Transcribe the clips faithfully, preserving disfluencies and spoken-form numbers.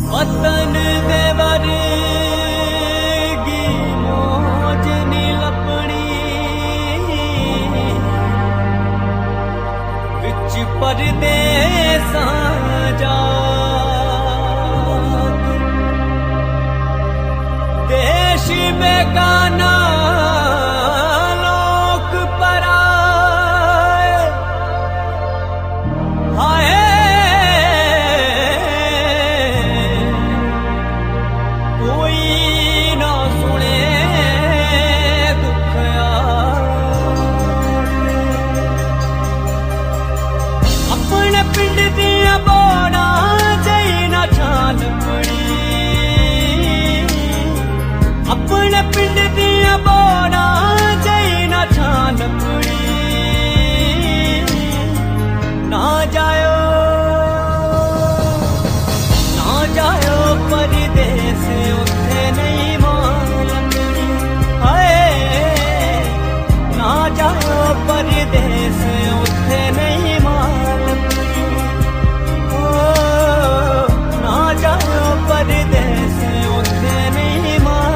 वतन दे वर्गी मौज नी लपनी विच परदेसां जात देश बेगाना लोक पराए हाय अपने पिंड दिया बोड़ा जई ना छान पुड़ी ना जायो ना जायो परदेस उथे नहीं मालनी हाय ना जायो परदेस उथे नहीं मालनी ओ ना जायो परदेस उथे नहीं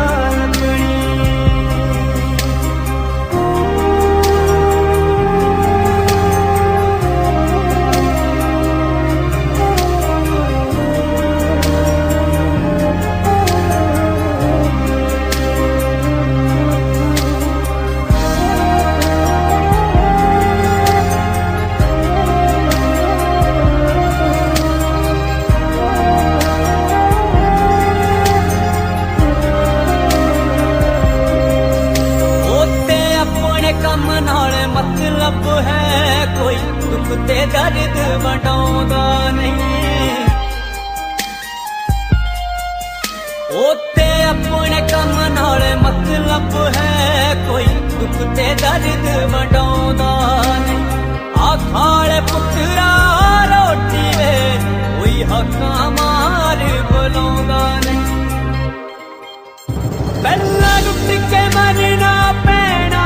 मतलब है कोई दुख ते दर्द वंडाउंदा नहीं ओते अपने कम नाल मतलब है कोई दुख ते दर्द वंडाउंदा नहीं आखाड़े पुत्रा रोटी वे कोई हक्का मार बुलाउंदा नहीं पहला लुट के मरना पैना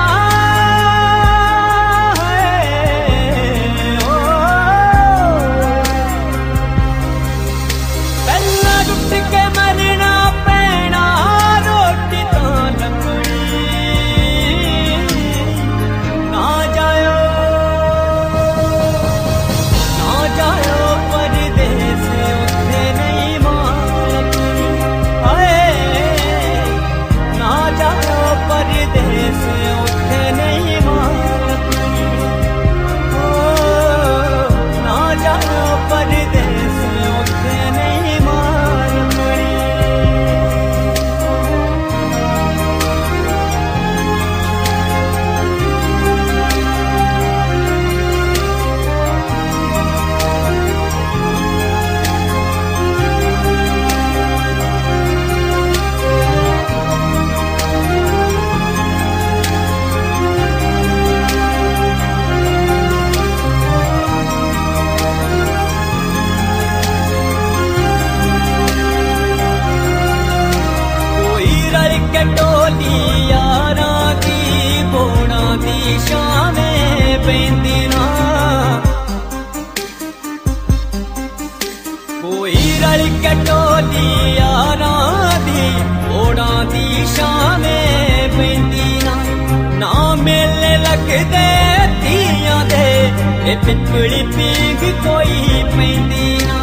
कोई रल के टोली यारा दी ओड़ा दी शामें पैंदी ना ना मेले लगदे तियां दे ए पिपली पींग कोई पैंदी ना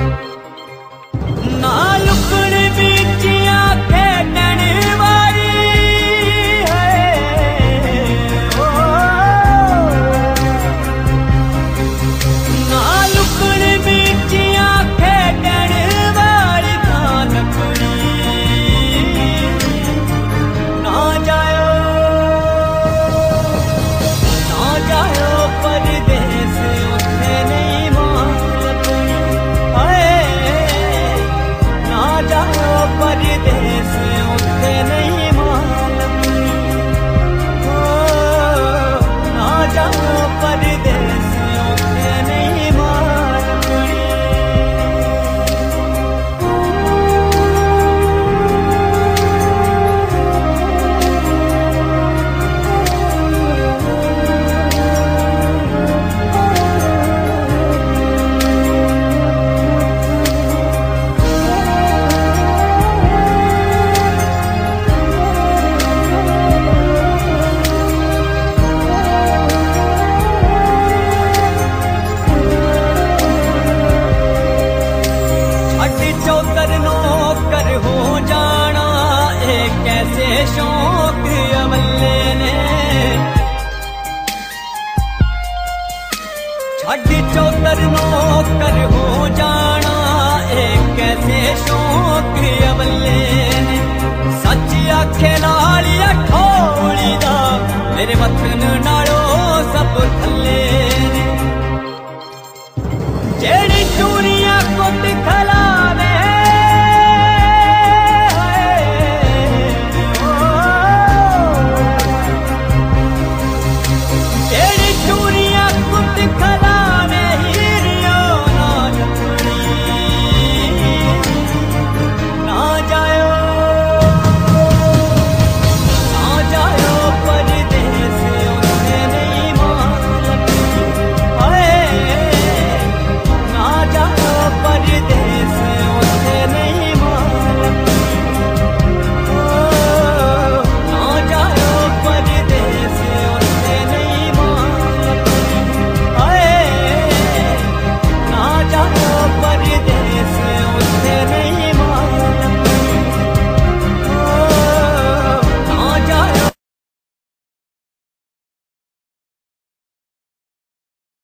ना लुकण बिचिया खेडण वाली है ओ ना लुकण बिचिया परदेस उथे नहीं मालनी हाय शौक अमले ने छड़ चौतर नौकर हो जा